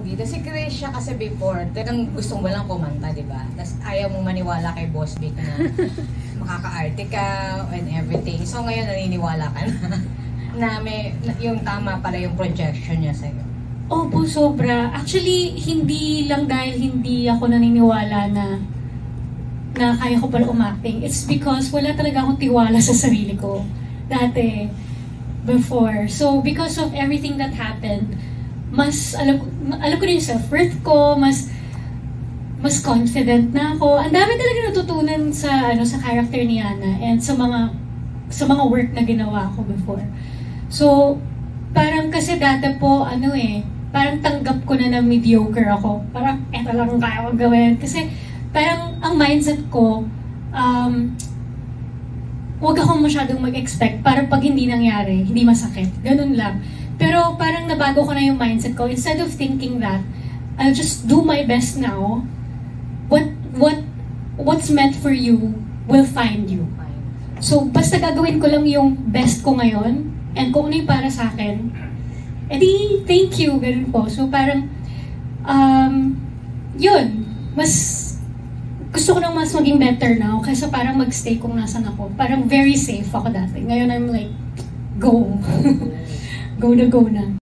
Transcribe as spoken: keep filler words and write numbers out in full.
bida. Si Krisha kasi before, talagang gustong walang kumanta, di ba? Tapos ayaw mong maniwala kay Boss Vic na makaka-arte ka and everything. So ngayon naniniwala ka na na may na, yung tama pala yung projection niya sa'yo. Opo, sobra. Actually, hindi lang dahil hindi ako naniniwala na na kaya ko pala umacting. It's because wala talaga akong tiwala sa sarili ko dati, before. So, because of everything that happened, mas alam, alam ko rin yung self-worth ko, mas mas confident na ako. Ang dami talaga natutunan sa ano sa character ni Ana and sa mga sa mga work na ginawa ko before. So, parang kasi dati po, ano eh, parang tanggap ko na na mediocre ako. Parang, eto lang kaya ko gawin. Kasi, parang ang mindset ko, um, huwag akong masyadong mag-expect para pag hindi nangyari, hindi masakit. Ganun lang. Pero parang nabago ko na yung mindset ko. Instead of thinking that, I'll just do my best now. What, what, what's meant for you will find you. So, basta gagawin ko lang yung best ko ngayon, and kung ano yung para sa akin, edi, thank you, ganun po. So, parang, um, yun, mas, gusto ko nang mas maging better now, kaysa parang magstay kung nasan ako. Parang very safe ako dati. Ngayon, I'm like, go. Go na go na.